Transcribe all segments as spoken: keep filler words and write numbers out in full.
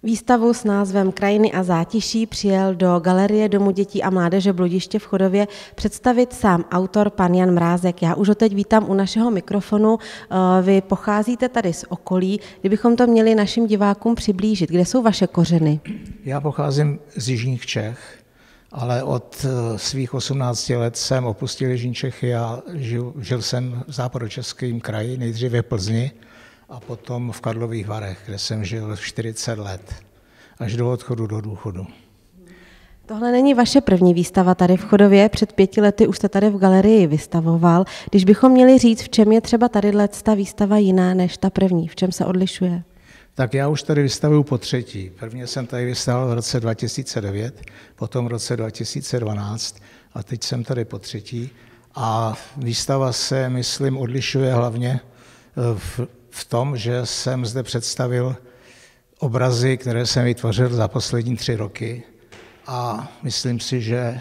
Výstavu s názvem Krajiny a zátiší přijel do Galerie Domu dětí a mládeže Bludiště v Chodově představit sám autor pan Jan Mrázek. Já už ho teď vítám u našeho mikrofonu. Vy pocházíte tady z okolí. Kdybychom to měli našim divákům přiblížit, kde jsou vaše kořeny? Já pocházím z jižních Čech, ale od svých osmnácti let jsem opustil jižní Čechy a žil, žil jsem v západočeském kraji, nejdříve v Plzni a potom v Karlových Varech, kde jsem žil čtyřicet let, až do odchodu do důchodu. Tohle není vaše první výstava tady v Chodově, před pěti lety už jste tady v galerii vystavoval. Když bychom měli říct, v čem je třeba tadyhle ta výstava jiná než ta první, v čem se odlišuje? Tak já už tady vystavuju po třetí. Prvně jsem tady vystavil v roce dva tisíce devět, potom v roce dva tisíce dvanáct a teď jsem tady po třetí. A výstava se, myslím, odlišuje hlavně v, v tom, že jsem zde představil obrazy, které jsem vytvořil za poslední tři roky. A myslím si, že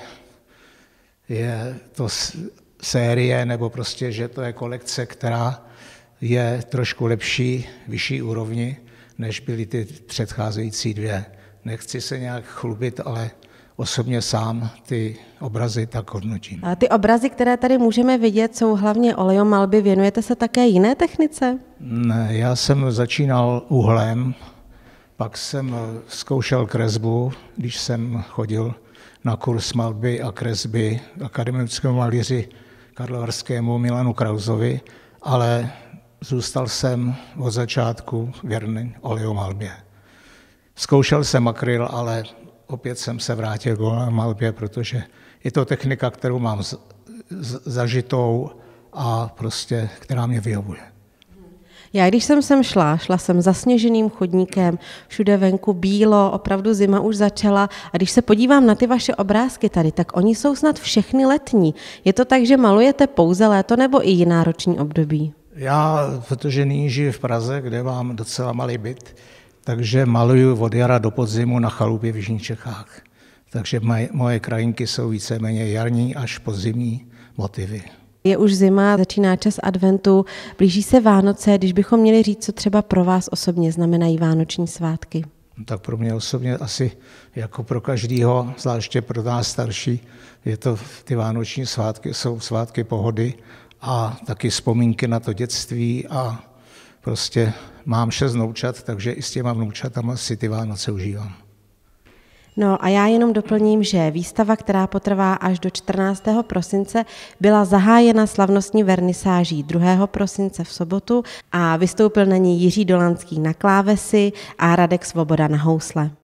je to série, nebo prostě, že to je kolekce, která je trošku lepší, vyšší úrovni, než byly ty předcházející dvě. Nechci se nějak chlubit, ale osobně sám ty obrazy tak hodnotím. A ty obrazy, které tady můžeme vidět, jsou hlavně olejomalby. Věnujete se také jiné technice? Ne, já jsem začínal uhlem, pak jsem zkoušel kresbu, když jsem chodil na kurz malby a kresby akademickému malíři karlovarskému Milanu Krausovi, ale zůstal jsem od začátku věrný olejomalbě. Zkoušel jsem akryl, ale opět jsem se vrátil k olejomalbě, protože je to technika, kterou mám zažitou a prostě, která mě vyhovuje. Já když jsem sem šla, šla jsem zasněženým chodníkem, všude venku bílo, opravdu zima už začala a když se podívám na ty vaše obrázky tady, tak oni jsou snad všechny letní. Je to tak, že malujete pouze léto nebo i jiná roční období? Já, protože nyní žiju v Praze, kde mám docela malý byt, takže maluju od jara do podzimu na chalupě v jižních Čechách. Takže moje krajinky jsou víceméně jarní až podzimní motivy. Je už zima, začíná čas adventu, blíží se Vánoce. Když bychom měli říct, co třeba pro vás osobně znamenají vánoční svátky? Tak pro mě osobně asi jako pro každýho, zvláště pro nás starší, je to ty vánoční svátky, jsou svátky pohody a taky vzpomínky na to dětství a prostě mám šest vnoučat, takže i s těma vnoučatama si ty Vánoce užívám. No a já jenom doplním, že výstava, která potrvá až do čtrnáctého prosince, byla zahájena slavnostní vernisáží druhého prosince v sobotu a vystoupil na ní Jiří Dolanský na klávesy a Radek Svoboda na housle.